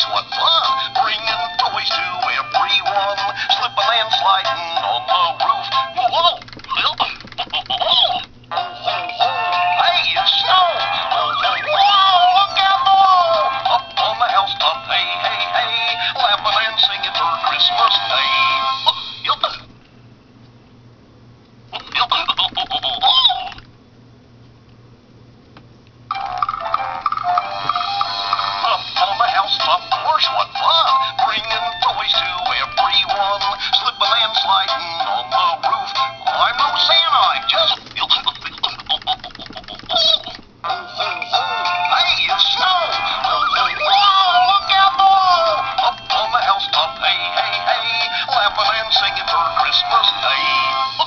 what fun! Bringing toys to everyone. Slipping and sliding on the roof. Whoa! Ho, ho, ho! Hey, it's snow! Whoa! Look out below! Up on the housetop, hey, hey, hey! Laughing and singing for Christmas Day. Of course, what fun! Bringing toys to everyone. Slipping and sliding on the roof. I'm no Santa, I'm just... Hey, it's snow! Whoa! Look out below! Up on the housetop, hey, hey, hey! Laughing and singing for Christmas Day.